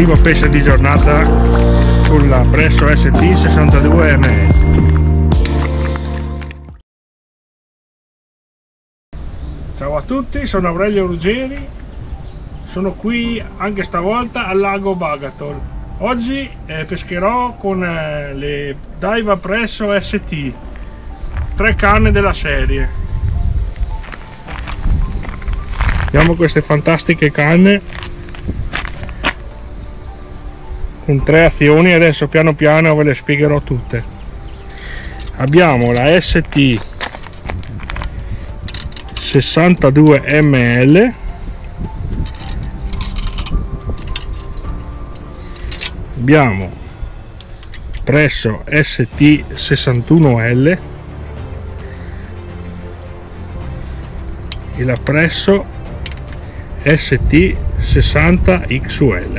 Primo pesce di giornata con la Presso ST 62 ml. Ciao a tutti, sono Aurelio Ruggeri, sono qui anche stavolta al lago Bagatol. Oggi pescherò con le Daiwa Presso ST, 3 canne della serie. Abbiamo queste fantastiche canne con 3 azioni, adesso piano piano ve le spiegherò tutte. Abbiamo la ST 62 ml, abbiamo Presso ST 61L e la Presso ST 60 XL.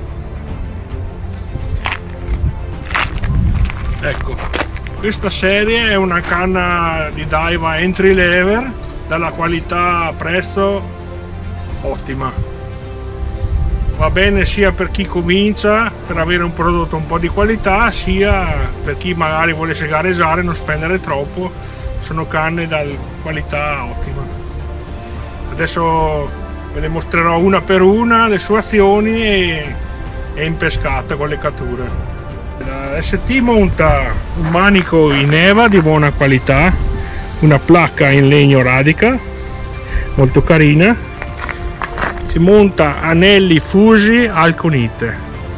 Ecco, questa serie è una canna di Daiwa entry lever dalla qualità Presso ottima. Va bene sia per chi comincia per avere un prodotto un po' di qualità, sia per chi magari vuole gareggiare e non spendere troppo. Sono canne da qualità ottima. Adesso ve le mostrerò una per una le sue azioni e in pescata con le catture. La ST monta un manico in EVA di buona qualità, una placca in legno radica molto carina e monta anelli fusi alconite.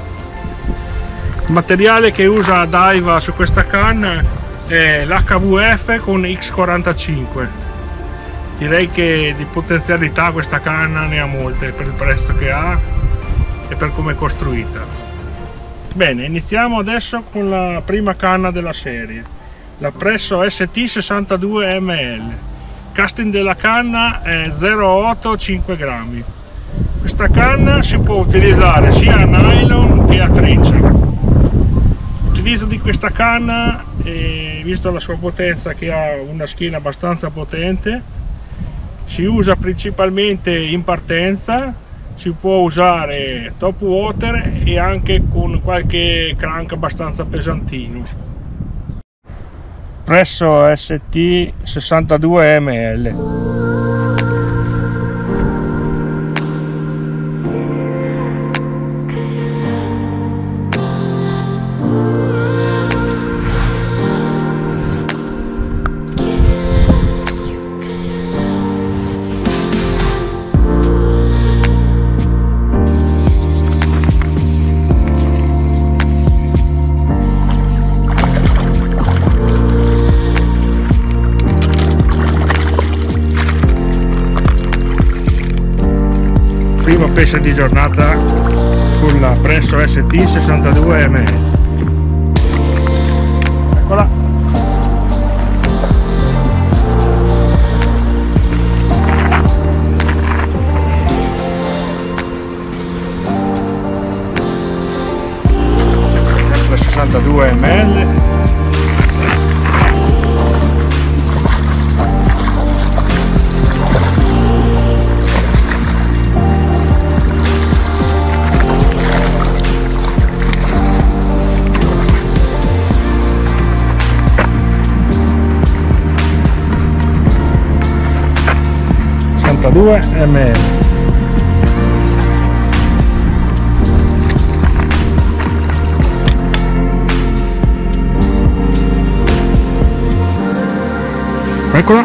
Il materiale che usa Daiwa su questa canna è l'HVF con X45. Direi che di potenzialità questa canna ne ha molte per il prezzo che ha e per come è costruita. Bene, iniziamo adesso con la prima canna della serie, la Presso ST 62 ml. Casting della canna è 0,8 5 grammi. Questa canna si può utilizzare sia a nylon che a treccia. L'utilizzo di questa canna, visto la sua potenza, che ha una schiena abbastanza potente, si usa principalmente in partenza. Si può usare top water e anche con qualche crank abbastanza pesantino. Presso ST 62 ml. Primo pesce di giornata con la Presso ST 62 ml. Eccola. Sempre 62 ml. ml. Eccola.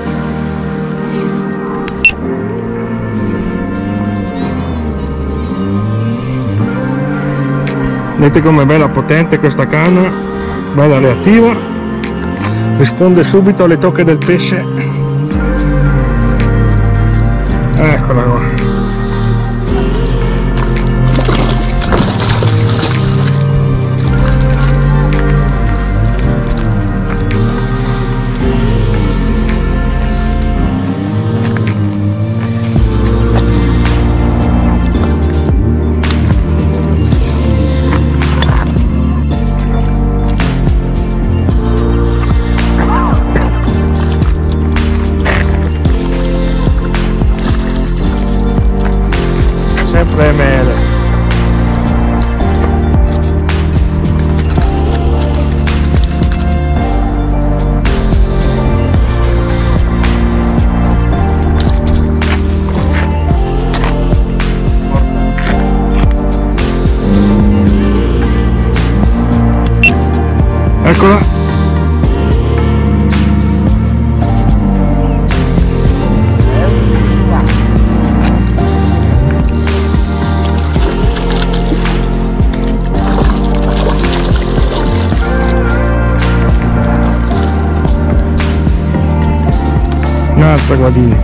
Vedete com'è bella potente questa canna, bella reattiva, risponde subito alle tocche del pesce. Eccola qua. Eccola. Un'altra guadina.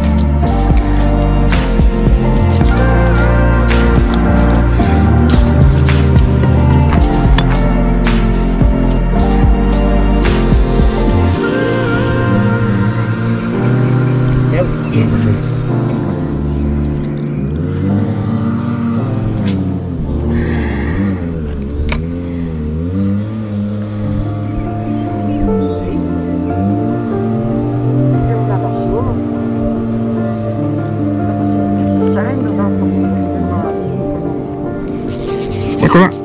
Eccola.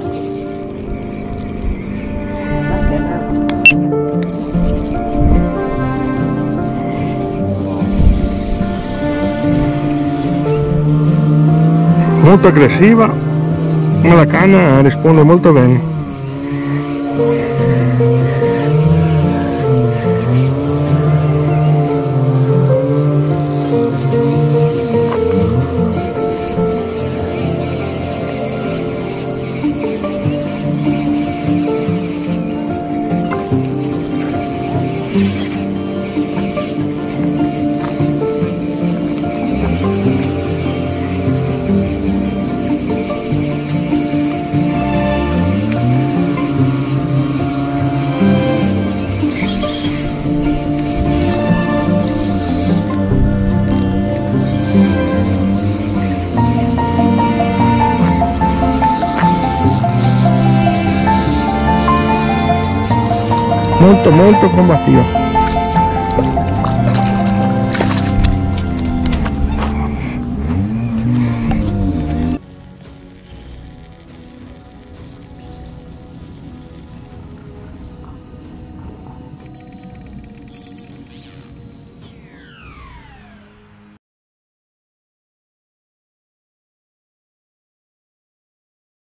Molto aggressiva, ma la canna risponde molto bene. Molto combattivo.